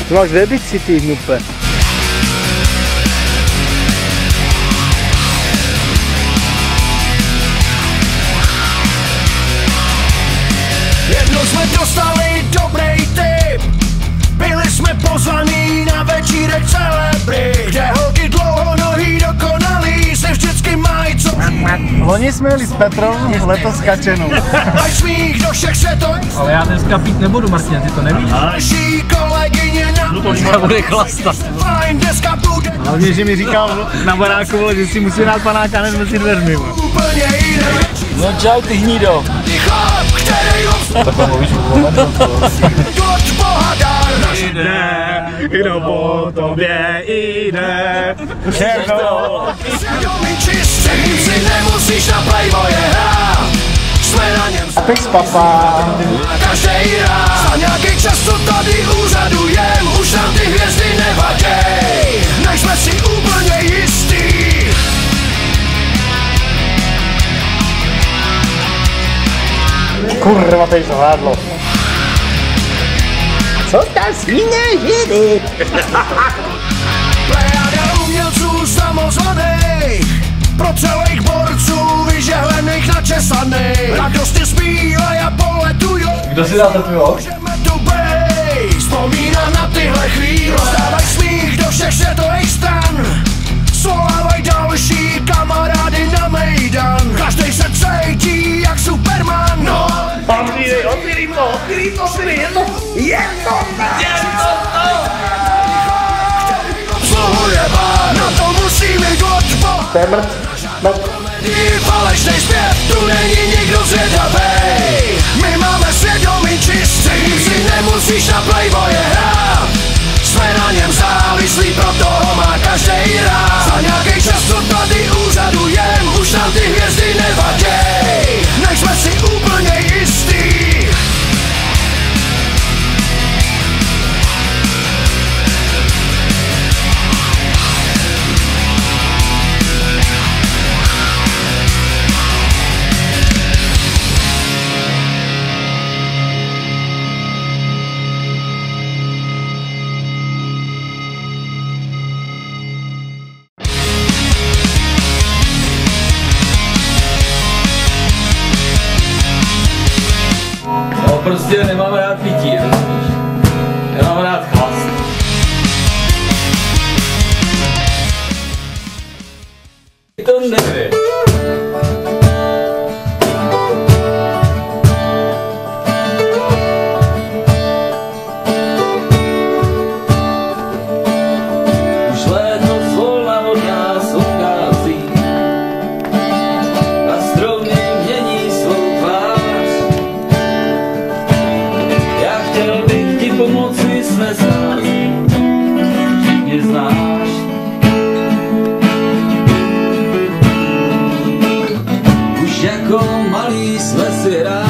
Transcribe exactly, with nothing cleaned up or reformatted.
Ty máš dvě bicí, ty hnupe. Jednou jsme dostali dobrý tip. Byli jsme pozvaní na večírek celebrit, kde holky dlouhonohý dokonalý se vždycky mají co. Loni jsme jeli s Petrou, letos s Kačenou. Až smích do všech světov. Ale já dneska pít nebudu, Martin, ty to nevíš? Naší kolegyně na No to dneska bude chlastat. fajn deska bude. Hlavně, že mi říkal na baráku, vole, že si musí dát panáka hned mezi dveřmi. Úplně jiný. No čau, ty hnído. Ty chlap, který ho Takhle mluvíš o od Boha dar. Jde, kdo po tobě jde. Svědomí čistým si nemusíš na Playboye hrát. Jsme na něm Pix papa. každej rád. Za nějaký čas co tady úřadujem, už nám ty hvězdy nevaděj. Nejsme si úplně jistý. Kurva, teď zvládlo. Co tam svíně židy? Plejada umělců samozvaných, pro celých borců vyžehlených načesaných. Radosti zpívaj a poletujou. Kdo si dá to pivo? Můžeme tu bej, vzpomínám na tyhle chvíle. Rozdávaj smích do všech světových stran. Svolávaj další kamarády na mejdan. Každej se cítí jak Superman. No, Otvírej, otvírej to, otvírej to, otvírej, je to, je to, je to, obsluhuje bar. Na to musí mít od Boha. to je mrt, mrt. I falešnej zpěv, tu není nikdo zvědavej. My máme svědomí čistý, si nemusíš na Playboye hrát. Jsme na něm závislí, proto ho má každej rád. Za nějaký čas, co tady úřadujem, už nám ty hvězdy nevaděj. Nejsme si úplně jistý. Prostě nemám rád pití, rozumíš? Já mám rád chlast. To nevím. Už léto zvolna od nás odchází a stromy mění svou tvář. Já chtěl bych ti pomoci snést nás, vždyť mě znáš. Už jako malý jsme si rádi